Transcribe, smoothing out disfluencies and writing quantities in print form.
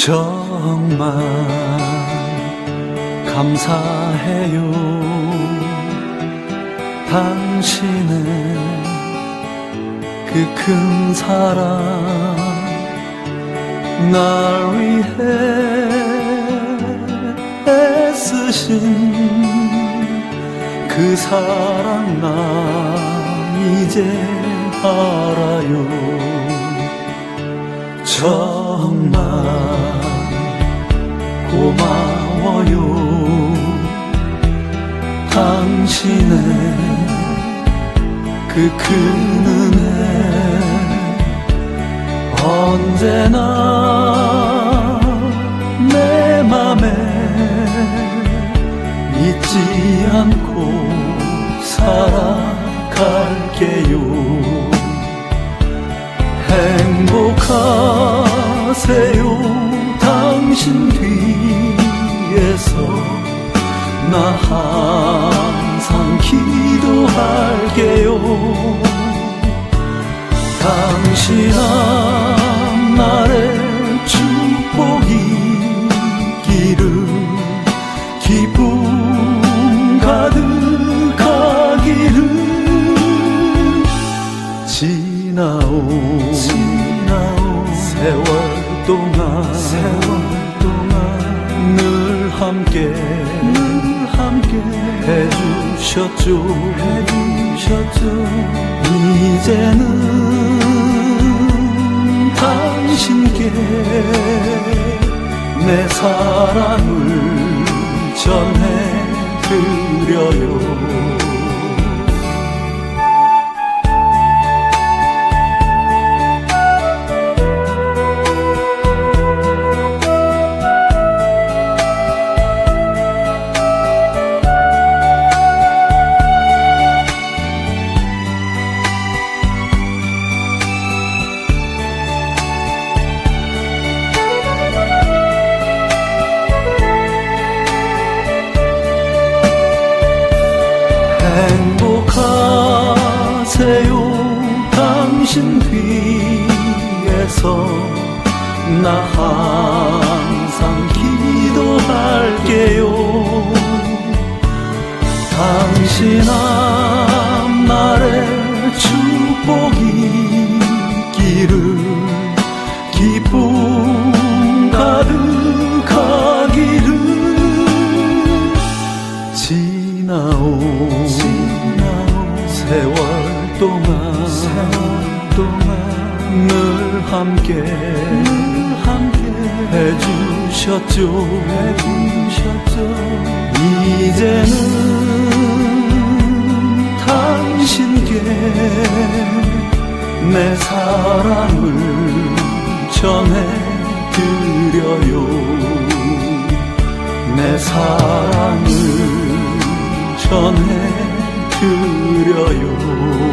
정말 감사해요. 당신의 그 큰 사랑 날 위해 애쓰신 그 사랑 나 이제 알아요. 정말 고마워요. 당신의 그 큰 은혜 언제나 내 맘에 잊지 않고 살아갈게요. 행복하세요. 당신 뒤에서 나 항상 기도할게요. 당신 앞날에 축복이기를 기쁨 가득하기를. 지나온 세월 동안 늘 함께 해주셨죠. 이제는 당신께 내 사랑을 전해드려요. 행복하세요. 당신 뒤에서 나 항상 기도할게요. 당신 앞날에 축복이기를 기쁨 가득하기를. 지나온 세월 동안 늘 함께 해주셨죠. 이제는 당신께 내 사랑을 전해드려요. 내 사랑을 전해드려요.